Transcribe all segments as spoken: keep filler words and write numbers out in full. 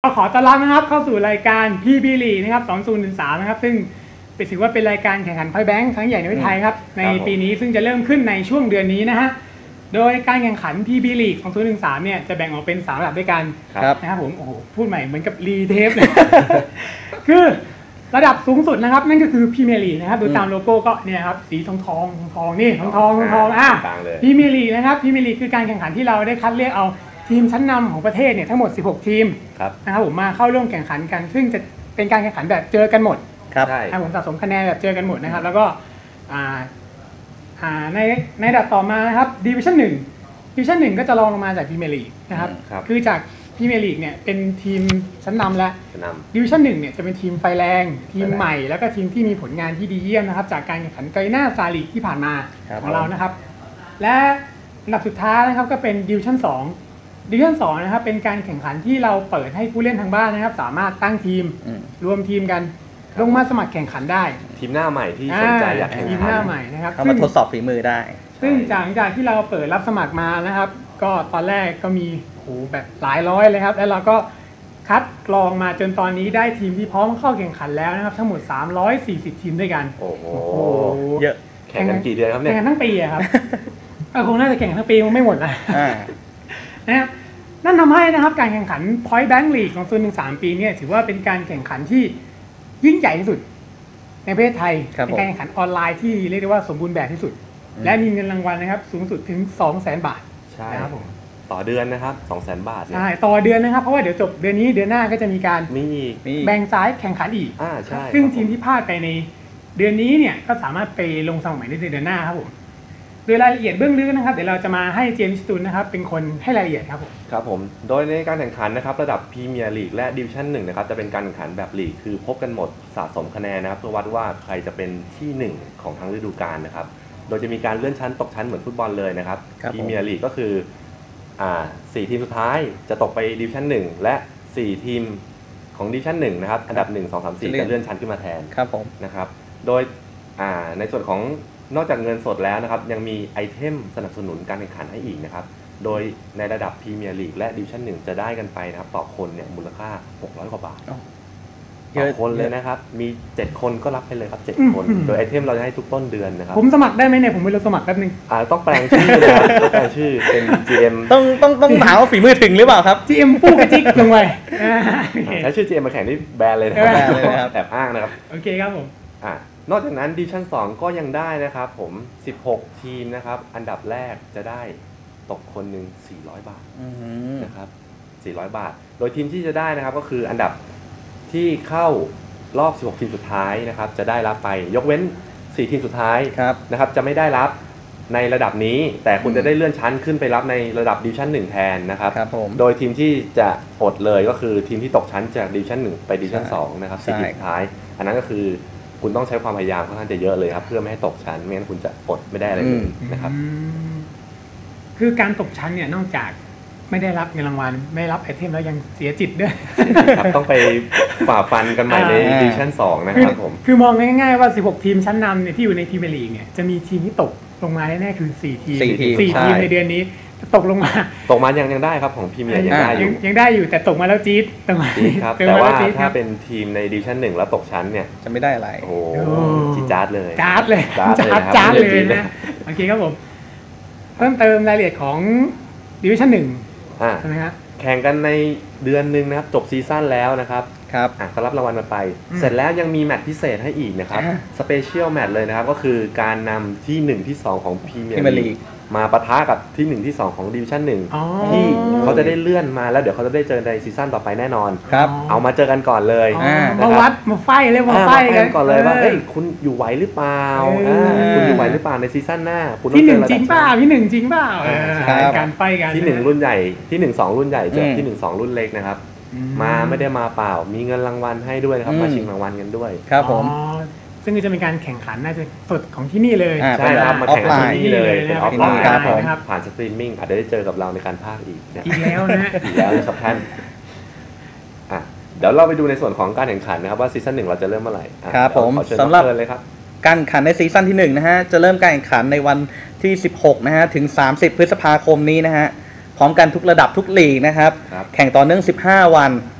ก็ขอต้อนรับนะครับเข้าสู่รายการ พี บี League นะครับสองพันสิบสามนะครับซึ่งเป็นถือว่าเป็นรายการแข่งขันไพ่แบงค์ครั้งใหญ่ในประเทศไทยครับในปีนี้ซึ่งจะเริ่มขึ้นในช่วงเดือนนี้นะฮะโดยการแข่งขัน พี บี League สองพันสิบสามเนี่ยจะแบ่งออกเป็นสามระดับด้วยกันนะครับผมโอ้โหพูดใหม่เหมือนกับรีเทปเลยคือระดับสูงสุดนะครับนั่นก็คือพรีเมียร์ลีกนะครับดูตามโลโก้ก็เนี่ยครับสีทองทองทองนี่ทองทองทองอ่ะพรีเมียร์ลีกนะครับพรีเมียร์ลีกคือการแข่งขันที่เราได้คัดเลือกเอาทีมชั้นนำของประเทศเนี่ยทั้งหมดสิบหกทีมนะครับผมมาเข้าร่วมแข่งขันกันซึ่งจะเป็นการแข่งขันแบบเจอกันหมดครับผมสะสมคะแนนแบบเจอกันหมดนะครับแล้วก็อ่าอ่าในในระดับต่อมานะครับดิวิชั่นหนึ่งดิวิชั่นหนึ่งก็จะรองลงมาจากพรีเมียร์ลีกนะครับคือจากพรีเมียร์ลีกเนี่ยเป็นทีมชั้นนำแล้วดิวิชั่นหนึ่งเนี่ยจะเป็นทีมไฟแรงทีมใหม่แล้วก็ทีมที่มีผลงานที่ดีเยี่ยมนะครับจากการแข่งขันไกน่าซาลีกที่ผ่านมาของเรานะครับและอันดับสุดท้ายนะครับก็เป็นดิวิชั่นสองดิวิชั่นสองนะครับเป็นการแข่งขันที่เราเปิดให้ผู้เล่นทางบ้านนะครับสามารถตั้งทีมรวมทีมกันลงมาสมัครแข่งขันได้ทีมหน้าใหม่ที่สนใจอยากแข่งขันทีมหน้าใหม่นะครับเข้ามาทดสอบฝีมือได้ซึ่งจากจากที่เราเปิดรับสมัครมานะครับก็ตอนแรกก็มีโหแบบหลายร้อยเลยครับแล้วเราก็คัดกรองมาจนตอนนี้ได้ทีมที่พร้อมเข้าแข่งขันแล้วนะครับทั้งหมดสามร้อยสี่สิบทีมด้วยกันโอ้โหเยอะแข่งกันกี่เดือนครับเนี่ยแข่งกันทั้งปีครับคงน่าจะแข่งทั้งปีคงไม่หมดนะนะครับนั่นทำให้นะครับการแข่งขัน Point Bank League ของศูนย์ หนึ่ง สามปีนี้ถือว่าเป็นการแข่งขันที่ยิ่งใหญ่ที่สุดในประเทศไทยเป็นการแข่งขันออนไลน์ที่เรียกได้ว่าสมบูรณ์แบบที่สุดและมีเงินรางวัลนะครับสูงสุดถึง สองแสน บาทใช่ครับผมต่อเดือนนะครับ สองแสน บาทใช่ต่อเดือนนะครับเพราะว่าเดี๋ยวจบเดือนนี้เดือนหน้าก็จะมีการมีแบ่งสายแข่งขันอีกอ่าใช่ซึ่งทีมที่พลาดไปในเดือนนี้เนี่ยก็สามารถไปลงสมัครได้ในเดือนหน้าครับผมโดยรายละเอียดเบื้องลึกนะครับเดี๋ยวเราจะมาให้เจมส์ตูนนะครับเป็นคนให้รายละเอียดครับผมครับผมโดยในการแข่งขันนะครับระดับพรีเมียร์ลีกและดิวิชั่นหนึ่งนะครับจะเป็นการแข่งขันแบบลีกคือพบกันหมดสะสมคะแนนนะครับเพื่อวัดว่าใครจะเป็นที่หนึ่งของทั้งฤดูกาลนะครับโดยจะมีการเลื่อนชั้นตกชั้นเหมือนฟุตบอลเลยนะครับพรีเมียร์ลีกก็คืออ่าสี่ทีมสุดท้ายจะตกไปดิวิชั่นหนึ่งและสี่ทีมของดิวิชั่นหนึ่งนะครับอันดับหนึ่ง สอง สาม สี่จะเลื่อนชั้นขึ้นมาแทนครับผมนะครับโดยอ่าในส่วนของนอกจากเงินสดแล้วนะครับยังมีไอเทมสนับสนุนการแข่งขันให้อีกนะครับโดยในระดับพรีเมียร์ลีกและดิวิชั่นหนึ่งจะได้กันไปนะครับต่อคนเนี่ยมูลค่าหกร้อยกว่าบาทต่อคนเลยนะครับมีเจ็ดคนก็รับไปเลยครับเจ็ดคนโดยไอเทมเราจะให้ทุกต้นเดือนนะครับผมสมัครได้ไหมเนี่ยผมไปลงสมัครแป๊บนึงอ่าต้องแปลงชื่อนะครับต้องแปลงชื่อเป็น จี เอ็มต้องต้องต้องถามว่าฝีมือถึงหรือเปล่าครับจี เอ็ม ปู้กระจิกลงไปใช้ชื่อ จี เอ็ม มาแข่งที่แบรนด์เลยนะครับแอบอ้างนะครับโอเคครับผมอ่านอกจากนั้นดิวิชั่นสองก็ยังได้นะครับผมสิบหกทีมนะครับอันดับแรกจะได้ตกคนหนึ่งสี่ร้อยบาทนะครับสี่ร้อยบาทโดยทีมที่จะได้นะครับก็คืออันดับที่เข้ารอบสิบหกทีมสุดท้ายนะครับจะได้รับไปยกเว้นสี่ทีมสุดท้ายนะครับจะไม่ได้รับในระดับนี้แต่คุณจะได้เลื่อนชั้นขึ้นไปรับในระดับดิวิชั่นหนึ่งแทนนะครับโดยทีมที่จะอดเลยก็คือทีมที่ตกชั้นจากดิวิชั่นหนึ่งไปดิวิชั่นสองนะครับสี่ทีมสุดท้ายอันนั้นก็คือคุณต้องใช้ความพยายามค่อนข้างจะเยอะเลยครับเพื่อไม่ให้ตกชั้นไม่งั้นคุณจะอดไม่ได้อะไรเลยนะครับคือการตกชั้นเนี่ยนอกจากไม่ได้รับเงินรางวัลไม่รับไอเทมแล้วยังเสียจิตด้วยครับต้องไปฝ่าฟันกันใหม่ในดิวิชั่นสองนะครับผมคือมองง่ายๆว่าสิบหกทีมชั้นนำเนี่ยที่อยู่ในพรีเมียร์ลีกเนี่ยจะมีทีมที่ตกลงมาแน่ๆคือสี่ทีมสี่ทีมในเดือนนี้ตกลงมาตกมายังยังได้ครับของพรีเมียร์ยังได้อยู่ยังได้อยู่แต่ตกมาแล้วจี๊ดตกมาครับแต่ว่าถ้าเป็นทีมในดิวิชั่นหนึ่งแล้วตกชั้นเนี่ยจะไม่ได้อะไรโอ้จีจ๊าดเลยจ๊าดเลยจ๊าดเลยนะโอเคครับผมเพิ่มเติมรายละเอียดของดิวิชั่นหนึ่งใช่ไหมครับแข่งกันในเดือนหนึ่งนะครับจบซีซั่นแล้วนะครับครับอ่ะก็รับรางวัลมาไปเสร็จแล้วยังมีแมตช์พิเศษให้อีกนะครับสเปเชียลแมตช์เลยนะครับก็คือการนำที่หนึ่งที่สองของพรีเมียร์ลีกมาปะทะกับที่หนึ่งที่สองของดิวิชั่นหนึ่งที่เขาจะได้เลื่อนมาแล้วเดี๋ยวเขาจะได้เจอในซีซั่นต่อไปแน่นอนครับเอามาเจอกันก่อนเลยมาวัดมาไฟเลยมาไฟกันก่อนเลยว่าเฮ้ยคุณอยู่ไหวหรือเปล่าคุณอยู่ไหวหรือเปล่าในซีซั่นหน้าคุณที่หนึ่งจริงเปล่าที่หนึ่งจริงเปล่าการไฟกันที่หนึ่งรุ่นใหญ่ที่หนึ่งสองรุ่นใหญ่เจอที่หนึ่งสองรุ่นเล็กนะครับมาไม่ได้มาเปล่ามีเงินรางวัลให้ด้วยนะครับมาชิงรางวัลกันด้วยครับผมซึ่งจะเป็นการแข่งขันน่าจะสดของที่นี่เลยใช่ครับมาแข่งที่นี่เลยเป็นออฟไลน์นะครับผ่านสตรีมมิ่งอาจจะได้เจอกับเราในการพากย์อีกอีกแล้วนะอีกแล้วนะครับท่านอ่ะเดี๋ยวเราไปดูในส่วนของการแข่งขันนะครับว่าซีซั่นหนึ่งเราจะเริ่มเมื่อไหร่ครับผมสำหรับการแข่งขันในซีซั่นที่หนึ่งนะฮะจะเริ่มการแข่งขันในวันที่สิบหกนะฮะถึงสามสิบพฤษภาคมนี้นะฮะพร้อมกันทุกระดับทุกลีกนะครับแข่งต่อเนื่องสิบห้าวัน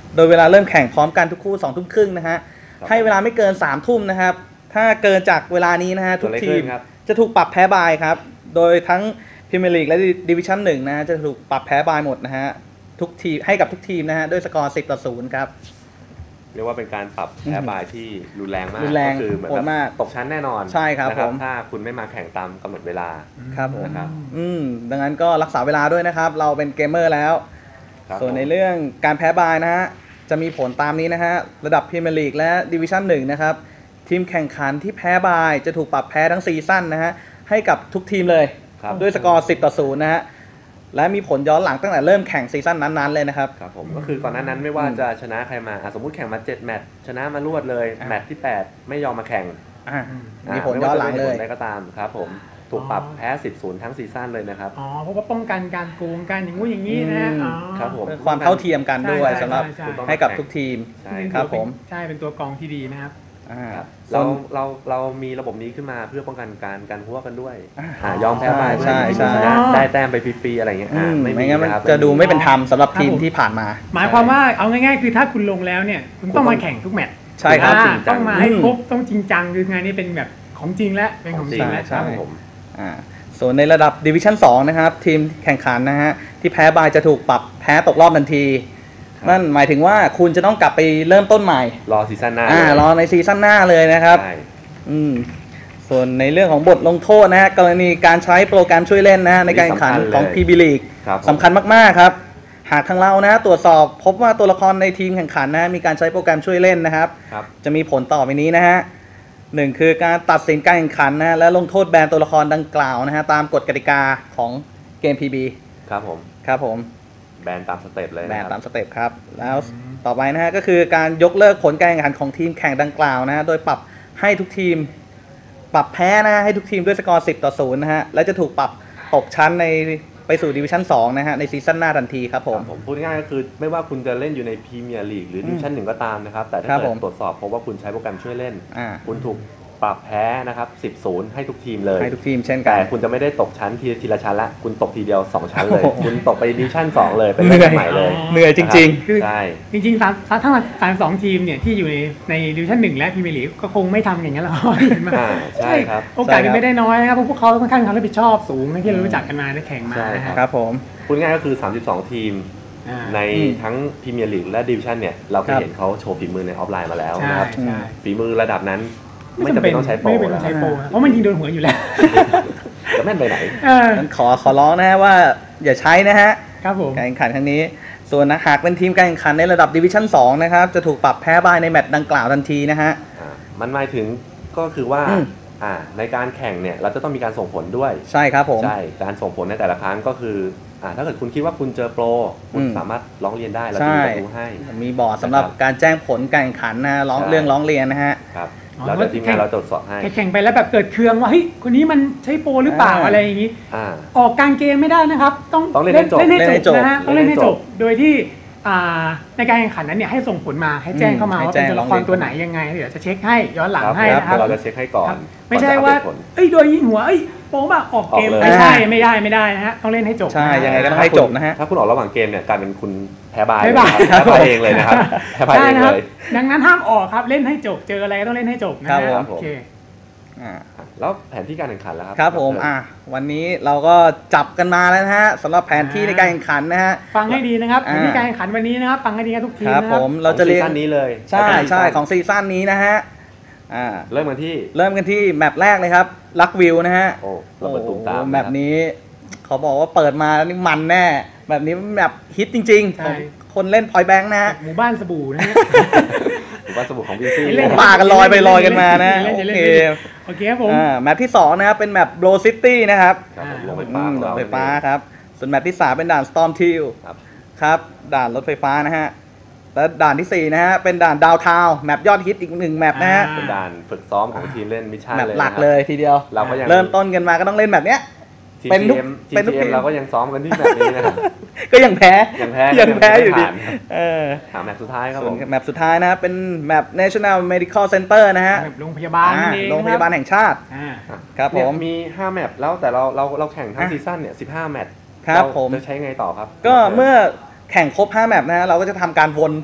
โดยเวลาเริ่มแข่งพร้อมกันทุกคู่สองทุ่มครึ่งนะฮะให้เวลาไม่เกินสามทุ่มนะครับถ้าเกินจากเวลานี้นะฮะทุกทีมจะถูกปรับแพ้บายครับโดยทั้งพรีเมียร์ลีกและดิวิชั่นหนึ่งนะฮะจะถูกปรับแพ้บายหมดนะฮะทุกทีมให้กับทุกทีมนะฮะด้วยสกอร์สิบต่อศูนย์ครับเรียกว่าเป็นการปรับแพ้บายที่รุนแรงมากรุนแรงก็คือเหมือนแบบตกชั้นแน่นอนใช่ครับผมถ้าคุณไม่มาแข่งตามกำหนดเวลาครับผมนะครับอืมดังนั้นก็รักษาเวลาด้วยนะครับเราเป็นเกมเมอร์แล้วส่วนในเรื่องการแพ้บายนะฮะจะมีผลตามนี้นะฮะระดับพรีเมียร์ลีกและดิวิชั่นหนึ่งนะครับทีมแข่งขันที่แพ้บายจะถูกปรับแพ้ทั้งซีซั่นนะฮะให้กับทุกทีมเลยด้วยสกอร์สิบต่อศูนย์นะฮะและมีผลย้อนหลังตั้งแต่เริ่มแข่งซีซั่นนั้นๆเลยนะครับครับผมก็คือก่อนหน้านั้นไม่ว่าจะชนะใครมาสมมุติแข่งมาเจ็ดแมตช์ชนะมารวดเลยแมตช์ที่แปดไม่ยอมมาแข่งมีผลย้อนหลังเลยได้ก็ตามครับผมถูกปรับแพ้สิบศูนย์ทั้งซีซั่นเลยนะครับอ๋อเพราะว่าป้องกันการโกงกันอย่างงู้นอย่างนี้นะครับผมความเท่าเทียมกันด้วยสำหรับให้กับทุกทีมครับผมใช่เป็นตัวกองที่ดีนะครับเราเราเรามีระบบนี้ขึ้นมาเพื่อป้องกันการการหัวกันด้วยยอมแพ้ไปใช่ใช่ได้แต้มไปฟรีๆอะไรเงี้ยไม่งั้นมันจะดูไม่เป็นธรรมสำหรับทีมที่ผ่านมาหมายความว่าเอาง่ายๆคือถ้าคุณลงแล้วเนี่ยคุณต้องมาแข่งทุกแมตช์ใช่ครับต้องมาให้ครบต้องจริงจังคืองานนี้เป็นแบบของจริงและเป็นของจริงแล้วครับผมส่วนในระดับดิวิชั่นสองนะครับทีมแข่งขันนะฮะที่แพ้บายจะถูกปรับแพ้ตกรอบทันทีนั่นหมายถึงว่าคุณจะต้องกลับไปเริ่มต้นใหม่รอซีซั่นหน้าอ่ารอในซีซั่นหน้าเลยนะครับอืมส่วนในเรื่องของบทลงโทษนะฮะกรณีการใช้โปรแกรมช่วยเล่นนะฮะในการแข่งขันของ พี บี League สำคัญมากๆครับหากทางเรานะตรวจสอบพบว่าตัวละครในทีมแข่งขันนะมีการใช้โปรแกรมช่วยเล่นนะครับจะมีผลต่อไปนี้นะฮะหนึ่งคือการตัดสินการแข่งขันนะและลงโทษแบนตัวละครดังกล่าวนะฮะตามกฎกติกาของเกม พี บีครับผมครับผมแบนตามสเต็ปเลยแบนตามสเต็ปครับแล้วต่อไปนะฮะก็คือการยกเลิกผลการแข่งขันของทีมแข่งดังกล่าวนะฮะโดยปรับให้ทุกทีมปรับแพ้นะให้ทุกทีมด้วยสกอร์สิบต่อศูนย์นะฮะและจะถูกปรับตกชั้นในไปสู่ดิวิชั่นสองนะฮะในซีซั่นหน้าทันทีครับผมผมพูดง่ายก็คือไม่ว่าคุณจะเล่นอยู่ในพรีเมียร์ลีกหรือดิวิชั่นหนึ่งก็ตามนะครับแต่ถ้าเกิดตรวจสอบพบว่าคุณใช้โปรแกรมช่วยเล่นคุณถูกปรับแพ้นะครับสิบศูนย์ให้ทุกทีมเลยให้ทุกทีมเช่นกันแต่คุณจะไม่ได้ตกชั้นทีทีละชั้นละคุณตกทีเดียวสองชั้นเลยคุณตกไปดิวิชั่นสองเลยเป็นเรื่องใหม่เลยเหนื่อยจริงๆคือจริงๆทั้งทั้งสามสองทีมเนี่ยที่อยู่ในในดิวิชั่นหนึ่งและพรีเมียร์ลีกก็คงไม่ทำอย่างนั้นหรอกใช่ครับโอกาสไม่ได้น้อยนะครับเพราะพวกเขาค่อนข้างความรับผิดชอบสูงที่เรารู้จักกันมาได้แข่งมาครับผมพูดง่ายก็คือสามสิบสองทีมในทั้งพรีเมียร์ลีกและดิวิชั่นเนี่ยเราเคยเห็นเขาโชว์ฝีมือในออฟไลน์มาแล้วนะครับฝีมือระดับนั้นไม่จำเป็นต้องใช้โปรไม่เป็นต้องใช้โปรเพราะมันยิงโดนหัวอยู่แล้วจะแม่นไปไหนงั้นขอขอร้องนะฮะว่าอย่าใช้นะฮะครับผมการแข่งขันครั้งนี้ส่วนนะหากเป็นทีมการแข่งขันในระดับดิวิชั่นสองนะครับจะถูกปรับแพ้บายในแมตช์ดังกล่าวทันทีนะฮะมันหมายถึงก็คือว่าในการแข่งเนี่ยเราจะต้องมีการส่งผลด้วยใช่ครับผมใช่การส่งผลในแต่ละครั้งก็คือถ้าเกิดคุณคิดว่าคุณเจอโปรคุณสามารถร้องเรียนได้เราจะดูให้มีบอร์ดสำหรับการแจ้งผลการแข่งขันนะร้องเรื่องร้องเรียนนะฮะครับเราจะทีมงานเราตรวจสอบให้แข่งไปแล้วแบบเกิดเคืองว่าเฮ้ยคนนี้มันใช่โปรหรือเปล่าอะไรอย่างนี้ออกกลางเกมไม่ได้นะครับต้องเล่นให้จบนะฮะต้องเล่นให้จบโดยที่ในการแข่งขันนั้นเนี่ยให้ส่งผลมาให้แจ้งเข้ามาว่าเป็นตัวละครตัวไหนยังไงเดี๋ยวจะเช็คให้ย้อนหลังให้นะครับเราจะเช็คให้ก่อนไม่ใช่ว่าเอ้ยโดยยิงหัวเอ้ยโป๊ะออกเกมไม่ใช่ไม่ได้ไม่ได้นะฮะต้องเล่นให้จบใช่ยังไงก็ต้องให้จบนะฮะถ้าคุณออกระหว่างเกมเนี่ยกลายเป็นคุณแพ้บายแพ้บายเองเลยนะครับแพ้บายเองเลยดังนั้นห้ามออกครับเล่นให้จบเจออะไรก็ต้องเล่นให้จบนะครับโอเคแล้วแผนที่การแข่งขันแล้วครับครับผมอ่ะวันนี้เราก็จับกันมาแล้วนะฮะสำหรับแผนที่ในการแข่งขันนะฮะฟังให้ดีนะครับแผนที่การแข่งขันวันนี้นะครับฟังให้ดีกันทุกทีมนะครับผมเราจะเรียนซีซั่นนี้เลยใช่ใช่ของซีซั่นนี้นะฮะอ่าเริ่มกันที่เริ่มกันที่แมปแรกเลยครับลักวิวนะฮะโอ้เราเปิดตุ่มตามแมปนี้เขาบอกว่าเปิดมาแล้วนี่มันแน่แบบนี้แมปฮิตจริงๆของคนเล่นพอยแบงค์นะฮะหมู่บ้านสบู่นะฮะหมู่บ้านสบู่ของพี่ซี่ปากันลอยไปลอยกันมานะโอเคโอเคครับผมแมปที่สองนะครับเป็นแมปโบรซิตี้นะครับลงไฟฟ้าลงไฟฟ้าครับส่วนแมปที่สามเป็นด่านสตอร์มทิลครับด่านรถไฟฟ้านะฮะแล้วด่านที่สี่นะฮะเป็นด่านดาวทาวน์แมปยอดฮิตอีกหนึ่งแมปนะฮะเป็นด่านฝึกซ้อมของทีมเล่นมิชชั่นเลยหลักเลยทีเดียวเราก็ยังเริ่มต้นกันมาก็ต้องเล่นแบบเนี้ยเป็นทุกเป็นทุกทีมเราก็ยังซ้อมกันที่แบบนี้นะครับก็ยังแพ้ยังแพ้ยังแพ้อยู่ดีเออหาแมปสุดท้ายครับผมแมปสุดท้ายนะเป็นแมป National Medical Center นะฮะโรงพยาบาลโรงพยาบาลแห่งชาติครับผมมีห้าแมปแล้วแต่เราเราเราแข่งทั้งซีซั่นเนี่ยสิบห้าแมปครับผมจะใช้ไงต่อครับก็เมื่อแข่งครบห้าแมปนะฮะเราก็จะทำการวน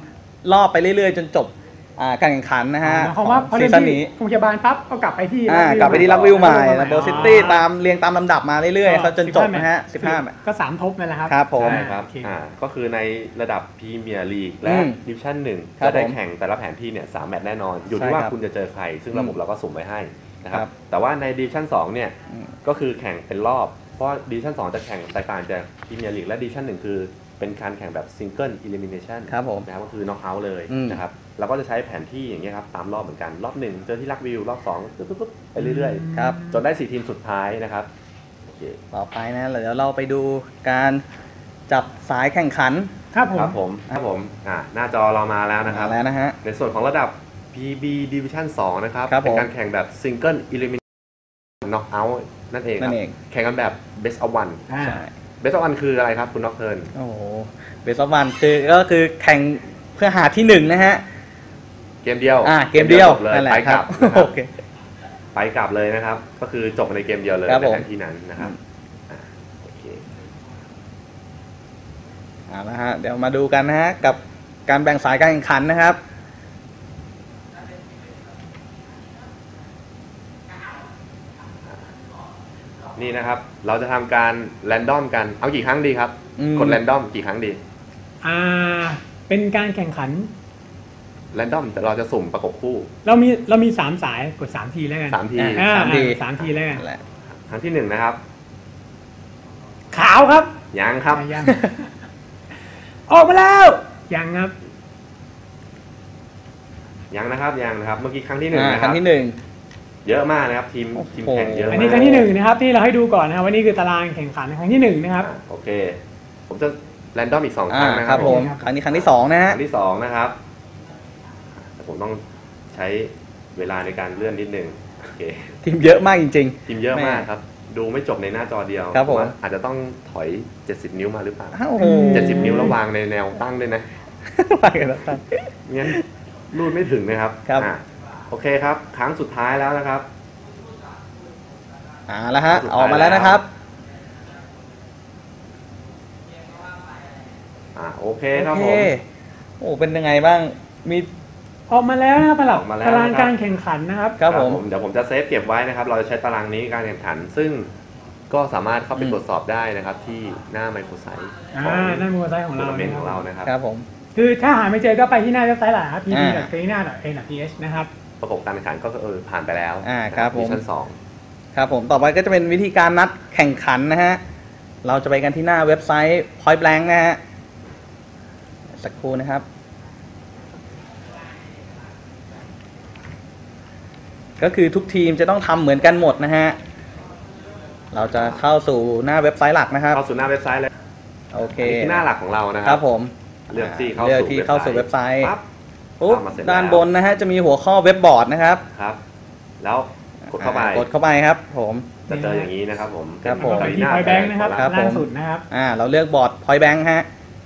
รอบไปเรื่อยๆ จนจบอ่าการแข่งขันนะฮะหมายความว่าพอซีเล่นซั่นที่นี้โรงพยาบาลปั๊บก็กลับไปที่อ่ากลับไปที่ลักวิวใหม่ลักเบอร์ซิตี้ตามเรียงตามลำดับมาเรื่อยๆเขาจนจบนะฮะสิบห้าก็สามทบนั่นแหละครับครับผมใช่ครับโอเคอ่าก็คือในระดับพรีเมียร์ลีกและอืมดิวิชั่นหนึ่งครับจะได้ผมแข่งแต่ละแผนที่เนี่ยสามแมตช์แน่นอน อยู่ใช่ที่ว่าครับคุณจะเจอใคร ซึ่งระบบอืมเราก็สุ่มไว้ให้นะคครัรับบ แต่ว่าในดิวิชั่นสองเนี่ยอืมก็คือแข่งเป็นรอบ เพราะดิวิชั่นสองจะแข่งแตกต่างจากพรีเมียร์ลีกและดิวิชั่นหนึ่งคือเป็นการแข่งแบบซิงเกิลอิลิมิเนชันครับผมนะครับก็คือน็อกเอาท์เลยอืมนะครับเราก็จะใช้แผนที่อย่างเงี้ยครับตามรอบเหมือนกันรอบหนึ่งเจอที่ลักวิวรอบสองปุ๊บปุ๊บปุ๊บไปเรื่อยครับๆจนได้สี่ทีมสุดท้ายนะครับโอเคต่อไปนะเดี๋ยวเราไปดูการจับสายแข่งขันครับผมครับผมครับผมอ่าหน้าจอเรามาแล้วนะครับมาแล้วนะฮะในส่วนของระดับ พี บี Division สองนะครับครับผมเป็นการแข่งแบบ Single Elimination Knockout นั่นเองคนั่รับนเองแข่งกันแบบ Best of One อ่าใช่ Best of One คืออะไรครับคุณน็อกเทิร์นโอ้โหเบสอวันคือก็คือแข่งเพื่อหาที่หนึ่งนะฮะเกมเดียวอ่าเกมเดียวจบเลยนั่นแหละไปคกรัลับบนะครับโอเคไปกลับเลยนะครับ ก็คือจบในเกมเดียวเลยครับในผมแผนที่นั้นนะครับอ่าโอเคเอาละฮะเดี๋ยวมาดูกันนะฮะกับการแบ่งสายการแข่งขันนะครับนี่นะครับ เราจะทำการแรนดอมกัน เอากี่ครั้งดีครับอืมกดแรนดอมกี่ครั้งดีอ่าเป็นการแข่งขันแรนดอมแต่เราจะสุ่มประกบคู่เรามีเรามีสามสายกดสามทีแล้วกันสามทีอ่าสามทีสามทีแล้วกันนั่นแหละครั้งที่หนึ่งนะครับขาวครับยังครับยัง ออกมาแล้วยังครับยังนะครับยังนะครับ เมื่อกี้ครั้งที่หนึ่งอ่านะคครั้รับงที่หนึ่งเยอะมากนะครับทีมโอ้โหทีมแข่งเยอะมากอันนี้ครั้งที่หนึ่งนะครับที่เราให้ดูก่อนนะครับว่านี่คือตารางแข่งขันครั้งที่หนึ่งนะครับอ่าโอเค ผมจะแรนดอมอีกสองคอ่ารั้งนะคครัรับบ ผมครับครั้งนี้ครั้งที่สองนะคฮะรั้งที่สองนะครับแต่ผมต้องใช้เวลาในการเลื่อนนิดนึงโอเคทีมเยอะมากจริงทีมเยอะแม่มากครับ ดูไม่จบในหน้าจอเดียวครับผมว่าอาจจะต้องถอยเจ็ดสิบนิ้วมาหรือเปล่าๆอ้าวโอ้โหเจ็ดสิบนิ้วแล้ววางในแนวตั้งด้วยนะไปกันแล้วตั้งงั้นรูดไม่ถึงนะครับครับอ่ะโอเคครับ ครั้งสุดท้ายแล้วนะครับอ่าแล้วฮะสุดท้ายออกมาแล้วนะครับอ่าโอเคโอครับเคผมโอ้เป็นยังไงบ้างมีออกมาแล้วนะครับสำหรับออกมาแล้วตารางนะครับการแข่งขันนะครับครับผมเดี๋ยวผมจะเซฟเก็บไว้นะครับ เราจะใช้ตารางนี้การแข่งขัน ซึ่งก็สามารถเข้าไปอืมตรวจสอบได้นะครับ ที่หน้าไมโครไซต์อ่านั่นคือเว็บไซต์ของทัวเราร์นาเมนต์นะของคเรารับนะครับครับผมคือถ้าหาไม่เจอก็ไปที่หน้าเว็บไซต์หลักครับ พีอ่าบี ดอท เกรน่า ดอท เอ เอ็น ดอท ที เอช นะครับประกบการแข่งขันก็เออผ่านไปแล้วอ่าครับผมดิวิชั่นสองครับผมต่อไปก็จะเป็นวิธีการนัดแข่งขันนะฮะ เราจะไปกันที่หน้าเว็บไซต์ Point Blank นะฮะ สักครู่นะครับ ก็คือทุกทีมจะต้องทำเหมือนกันหมดนะฮะ เราจะเข้าสู่หน้าเว็บไซต์หลักนะครับเข้าสู่หน้าเว็บไซต์เลยโอเคอันนี้คือหน้าหลักของเรานะคครัรับผมเลือกที่เข้าเลือกสู่ที่เข้าสู่เว็บไซต์ปั๊บปุ๊บตามมาเสร็จด้านแล้วบนนะฮะจะมีหัวข้อเว็บบอร์ดนะครับครับ แล้วกดเข้าไปอ่กดเข้าไปครับผมจะเจออย่างนี้นะครับผมครับแล้วก็ไปที่ Point Bank นะครับครับผมล่างสุดนะครับอ่าเราเลือกบอร์ด Point Bank ฮะ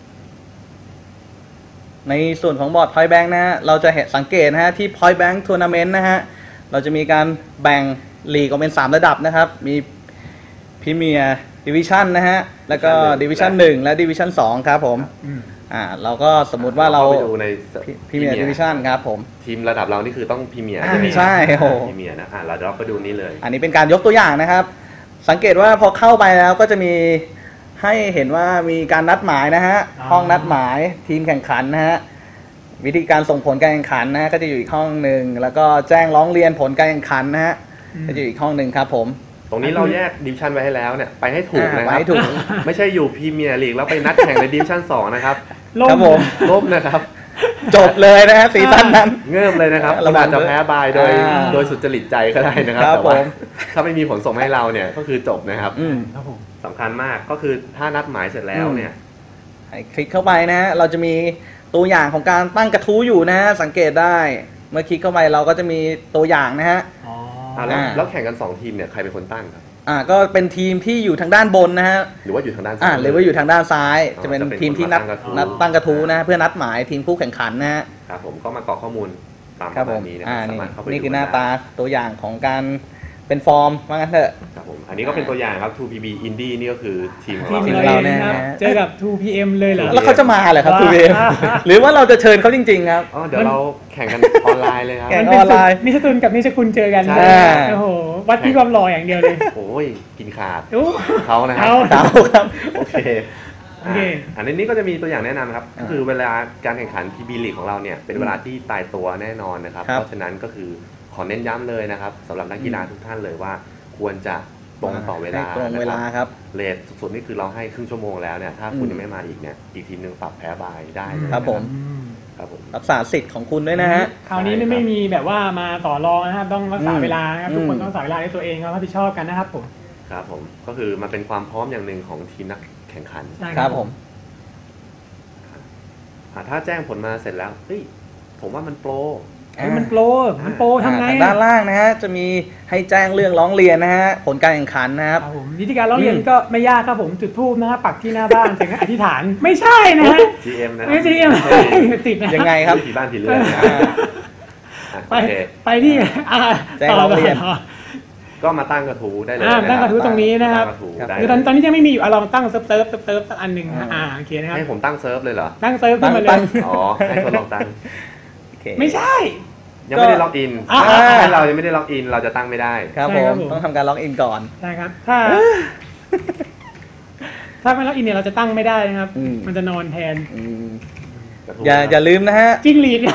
ในส่วนของบอร์ด Point Bank นะฮะ เราจะเห็นสังเกตนะฮะที่ Point Bank Tournament นะฮะ เราจะมีการแบ่งลีกออกเป็นสามระดับนะครับ มี Premier Division นะฮะ แล้วก็ Division หนึ่งและ Division สองครับผมอืมอ่าเราก็สมมุติว่าเราไปดูใน Premier Division ครับผมทีมระดับเรานี่คือต้องพรีเมียร์อ่าใช่ไหมใช่โอ้โหพรีเมียร์นะอ่ะเราเดี๋ยวเราไปดูนี้เลยอันนี้เป็นการยกตัวอย่างนะครับ สังเกตว่าพอเข้าไปแล้วก็จะมีให้เห็นว่ามีการนัดหมายนะฮะอ๋อห้องนัดหมายทีมแข่งขันนะฮะ วิธีการส่งผลการแข่งขันนะฮะก็จะอยู่อีกห้องหนึ่งแล้วก็แจ้งร้องเรียนผลการแข่งขันนะฮะก็จะอยู่อีกห้องหนึ่งครับผมตรงนี้เราแยกดิวิชั่นไว้ให้แล้วเนี่ยไปให้ถูกนะอ่าคไว้รับให้ถูกไม่ใช่อยู่พรีเมียร์ลีกแล้วไปนัดแข่งในดิวิชั่นสองนะครับล่มครับผมลบนะครับจบเลยนะฮะซีซั่นนั้นเงื่อมเลยนะครับระเราวังอาจจะแพ้บายโดยอ่าโดยสุจริตใจก็ได้นะครับครับแต่ว่าผมถ้าไม่มีผลส่งให้เราเนี่ยก็คือจบนะครับอืมครับผมสำคัญมากก็คือถ้านัดหมายเสร็จแล้วเนี่ยให้คลิกเข้าไปนะฮะเราจะมีตัวอย่างของการตั้งกระทู้อยู่นะฮะสังเกตได้เมื่อคลิกเข้าไปเราก็จะมีตัวอย่างนะฮะอ๋ออ่าแล้วอ่าแล้วแข่งกันสองทีมเนี่ยใครเป็นคนตั้งครับอ่าก็เป็นทีมที่อยู่ทางด้านบนนะฮะหรือว่าอยู่ทางด้านซ้าอ่าย หรือว่าอยู่ทางด้านซ้ายอ๋อจะเป็นจะเป็นทีมที่นัดคนมาตั้งกระทู้นัดตั้งกระทู้นะเพื่อนัดหมายทีมคู่แข่งขันนะฮะครับผมก็มากรอกข้อมูลตามครับปผระมมาณนี้นะคอ่ารับสานี่มารถเข้าไปนี่ดูคือหน้าได้ตาตัวอย่างของการเป็นฟอร์มว่างั้นเถอะครับผมอันนี้ก็เป็นตัวอย่างครับ ทู พี บี Indie นี่ก็คือทีมของทีมเราเราเราเองนะครับนะฮะเจอกับ ทู พี เอ็ม เลยเหรอแล้วเขาจะมาเหรอครับว้าทูบีเอ็มหรือว่าเราจะเชิญเขาจริง ๆ ครับอ๋อเดี๋ยวเราแข่งกันออนไลน์เลยครับแข่งมันเป็นออนไลน์นิชตุนกับนิชคุณเจอกันใช่โอ้โหวัดที่ความหล่ออย่างเดียวเลยโอ้ยกินขาดโอ้เขานะครัเอาสาวครับโอเคโอเคอ่ะอันนี้ก็จะมีตัวอย่างแนะนำครับอ่าก็คือเวลาการแข่งขัน พี บี League ของเราเนี่ยเป็นเวลาที่ตายตัวแน่นอนนะครับครับเพราะฉะนั้นก็คือขอเน้นย้ำเลยนะครับสำหรับนักกีฬาทุกท่านเลยว่า ควรจะตรงต่อเวลาให้ตรงเวลานะครับครับเลทสุดๆนี่คือเราให้ครึ่งชั่วโมงแล้วเนี่ยถ้าคุณอืมยังไม่มาอีกเนี่ยอีกทีมหนึ่งปรับแพ้บายได้เลยครับผมอืมครับผมรักษาสิทธิ์ของคุณด้วยนะฮะคราวนี้ไม่ไม่มีแบบว่ามาต่อรองนะครับ ต้องรักษาอืมเวลานะครับ ทุกคนอืมต้องรักษาเวลาให้ตัวเองครับรับผิดชอบกันนะครับผมครับผมก็คือมันเป็นความพร้อมอย่างหนึ่งของทีมนักแข่งขันใช่ครับผมอ่ะถ้าแจ้งผลมาเสร็จแล้วเฮ้ยผมว่ามันโปรเฮ้ยมันโปรมันโปรทำไงทางด้านล่างนะฮะจะมีให้แจ้งเรื่องร้องเรียนนะฮะผลการแข่งขันนะครับครับผมวิธีการร้องเรียนอืมก็ไม่ยากครับผมจุดทูบนะครับปักที่หน้าบ้านเสร็จก็อธิษฐานไม่ใช่นะฮะจี เอ็ม นะครัไม่ใช่เอ็มใช่ติดนะยังไงครับผีบ้านผีเรือนนะอ่าอ่ะไปโอเคไปที่อ่าแจ้งร้องเรียนต่อก็มาตั้งกระทู้ได้เลยอ่านะคบตั้งกระทู้ตรงนี้นะครับตั้งกระทู้ครับได้คือตอนตอนนี้ยังไม่มีอยู่อ่ะลองตั้งเซิร์ฟเซิร์ฟเซิร์ฟเซิร์ฟสักอันหนึ่งนะอ่าโอเคนะครับให้ผมตั้งเซิร์ฟเลยเหรอตั้งเซิร์ฟขึ้นมาเลตั้ยงอ๋อ ให้คนลองตั้งโอเคไม่ใช่ยังไม่ได้ล็อกอินอ่าถ้าเรายังไม่ได้ล็อกอิน เราจะตั้งไม่ได้ครับใช่ผครัมบผมต้องทำการล็อกอินก่อนใช่ครับ ถ้า ถ้าไม่ล็อกอินเนี่ยเราจะตั้งไม่ได้นะครับอืมมันจะนอนแทนอืมกระทู้อย่าอย่าลืมนะฮะจิ้งหรีด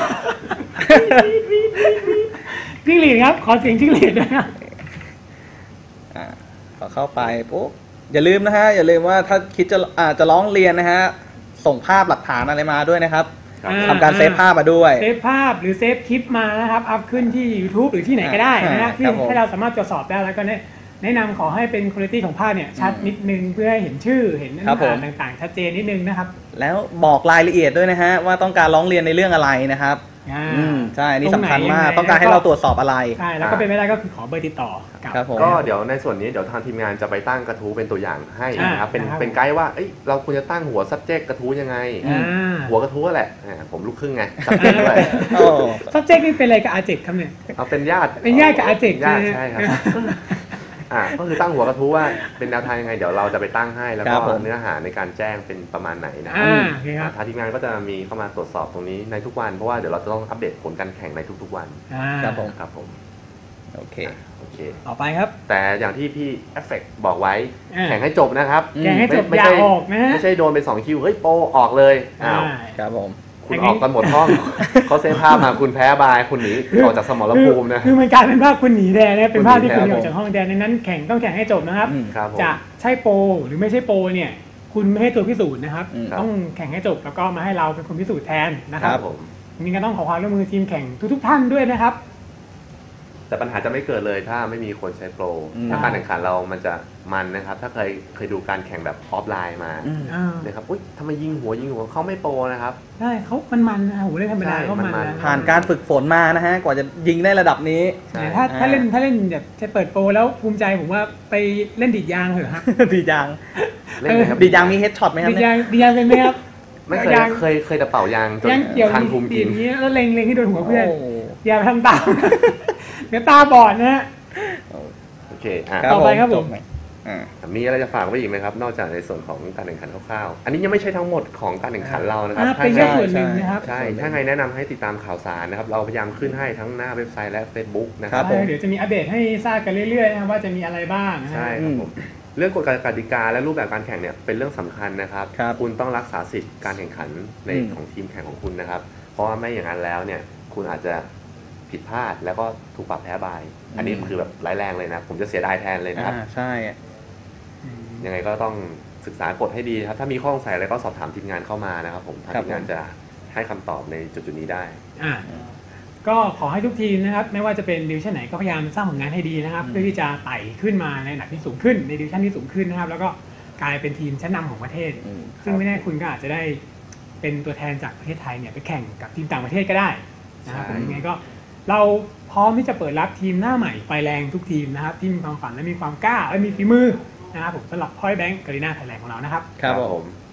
จิ้งหรีดครับ ขอเสียงจิ้งหรีดด้วยนะอ่าพอเข้าไปปุ๊บอย่าลืมนะฮะอย่าลืมว่าถ้าคิดจะอ่าจะร้องเรียนนะฮะส่งภาพหลักฐานอะไรมาด้วยนะครับครับอ่าทำการเซฟภาพมาด้วยเซฟภาพหรือเซฟคลิปมานะครับ อัพขึ้นที่ YouTube หรือที่ไหนก็ได้นะฮะอ่าที่ครับผมให้เราสามารถตรวจสอบได้แล้วก็แนะแนะนำขอให้เป็นคุณภาพของภาพเนี่ยชัดนิดนึงเพื่อให้เห็นชื่อเห็นเนื้อครับผมหาต่างๆ ชัดเจนนิดนึงนะครับแล้วบอกรายละเอียดด้วยนะฮะว่าต้องการร้องเรียนในเรื่องอะไรนะครับอ่าอืมใช่อันนี่สำคัญมากตรงไหนยังไงต้องการให้เราตรวจสอบอะไรใช่แล้วก็เป็นไม่ได้ก็คือขอเบอร์ติดต่อกับครับผมก็เดี๋ยวในส่วนนี้เดี๋ยวทางทีมงานจะไปตั้งกระทู้เป็นตัวอย่างให้นะครับ เป็นอ่าเป็นไกด์ว่าเอ้ยเราควรจะตั้งหัว subject กระทู้ยังไงอ่าหัวกระทู้แหละอ่าผมลูกครึ่งไง subject ด้วยโอ้ subject นี่เป็นอะไรกับอาเจกครับเนี่ยเอาเป็นญาติเป็นญาติกับอาเจกญาติใช่ใช่ไหมครับอ่าก็คือตั้งหัวกระทู้ว่าเป็นแนวทางยังไงเดี๋ยวเราจะไปตั้งให้แล้วคก็รับผมเนื้อหาในการแจ้งเป็นประมาณไหนนะครัอ่าบโอเคครับทางทีมงานก็จะมีเข้ามาตรวจสอบตรงนี้ในทุกวัน เพราะว่าเดี๋ยวเราจะต้องอัปเดตผลการแข่งในทุกๆวันอ่าครับผมครับผมโอเคโอเคต่อไปครับแต่อย่างที่พี่เอฟเฟกบอกไว้อ่าแข่งให้จบนะครับอืมแกให้จบไม่อย่าใช่ออกนะฮะไม่ใช่โดนไปสองคิวเฮ้ยโปรออกเลยอ้าวใช่ครับผมคุณออกกันหมดห้อง เขาเซฟภาพมาคุณแพ้บายคุณหนีออกจากสมรภูมินะคือคือมันกลายเป็นภาพคุณหนีแดนนะเป็นภาพที่คุคุณณหหนีนีออกจากห้องแดนในนั้นแข่งต้องแข่งให้จบนะครับอืมครับผมจะใช่โปรหรือไม่ใช่โปรเนี่ย คุณไม่ให้ตัวพิสูจน์นะครับอืมต้องแข่งให้จบแล้วก็มาให้เราเป็นคนพิสูจน์แทนนะคครัรับบผมนี่ก็ต้องขอความร่วมมือทีมแข่งทุกๆท่านด้วยนะครับแต่ปัญหาจะไม่เกิดเลยถ้าไม่มีคนใช้โปรอืมถ้าการแข่งขันเรามันจะมันนะครับ ถ้าเคยเคยดูการแข่งแบบออฟไลน์มาอืมอ่านะครับอุ้ยทำไมยิงหัวยิงหัวเขาไม่โปรนะครับใช่เขามันมันนะโหเล่นธรรมดาใช่ก็มันมันนะๆผ่านการฝึกฝนมานะฮะ กว่าจะยิงได้ระดับนี้ใช่แต่ถ้าอ่าถ้าเล่นถ้าเล่นแบบจะเปิดโปรแล้วภูมิใจผมว่าไปเล่นดีดยางเถอะฮะดีจังเล่นเลยครับดีจังมีเฮดช็อตไหมครับดีดเนี่ยยางดีดยางเป็นไหมครับไม่เคยยางเคยเคยแต่เป่ายางจนยางเกี่ยวคันภูมิดีกิดนอย่างนี้แล้วเล็งเล็งให้โดนหัวเพื่อนโอย่าไปทำตาม เดี๋ยวตาบอดนะฮะโอเคอ่ะต่อไปครับผมจไหอ่ามีอะไรจะฝากไว้อีกไหมครับ นอกจากในส่วนของการแข่งขันคร่าวๆอันนี้ยังไม่ใช่ทั้งหมดของการแข่งขันเรานะครับอ่าถ้าเป็นไงแค่ส่วนหนึ่งนะครับใช่ถ้าไงแนะนำให้ติดตามข่าวสารนะครับ เราพยายามขึ้นให้ทั้งหน้าเว็บไซต์และ Facebook นะคครัรับบผมเดี๋ยวจะมีอัปเดตให้ทราบกันเรื่อยๆนะครับว่าจะมีอะไรบ้างนะฮะใช่ครับผมเรื่องกฎกติกาและรูปแบบการแข่งเนี่ยเป็นเรื่องสำคัญนะครับครับคุณต้องรักษาสิทธิ์การแข่งขันในอืมของทีมแข่งของคุณนะครับ เพราะว่าไม่อย่างนั้นแล้วเนี่ยคุณอาจจะผิดพลาดแล้วก็ถูกปรับแพ้บาย อันนี้คือแบบร้ายแรงเลยนะ ผมจะเสียดายแทนเลยนะครับอ่าใช่ยังไงก็ต้องศึกษากฎให้ดีครับ ถ้ามีข้อสงสัยอะไรก็สอบถามทีมงานเข้ามานะครับผมทางครับทีมงานจะให้คำตอบในจุดๆนี้ได้อ่ะก็ขอให้ทุกทีมนะครับ ไม่ว่าจะเป็นดิวชั่นไหนก็พยายามสร้างผลงานให้ดีนะครับอืมเพื่อที่จะไต่ขึ้นมาในระดับที่สูงขึ้นในดิวชั่นที่สูงขึ้นนะครับ แล้วก็กลายเป็นทีมชั้นนำของประเทศอืมซึ่งไม่แน่คุณก็อาจจะได้เป็นตัวแทนจากประเทศไทยเนี่ยไปแข่งกับทีมต่างประเทศก็ได้นะครับใช่ผมยังไงก็เราพร้อมที่จะเปิดรับทีมหน้าใหม่ไฟแรงทุกทีมนะครับที่มีความฝันและมีความกล้าและมีฝีมือนะครับผมสำหรับพอยแบงก์การีนาไทยแลนด์ของเรานะครับครับผมโ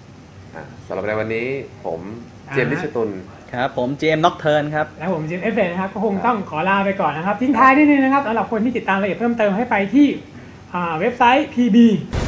อ่ะสำหรับในวันนี้ผมเจมส์อ่านิชตุลครับผมเจมส์น็อกเทิร์นครับแล้วผมจิมเอฟเฟนะครับก็คงต้องขอลาไปก่อนนะครับทิ้งท้ายนิดนึงนะครับสำหรับคนที่ติดตามรายละเอียดเพิ่มเติมให้ไปที่อ่าเว็บไซต์ พี บี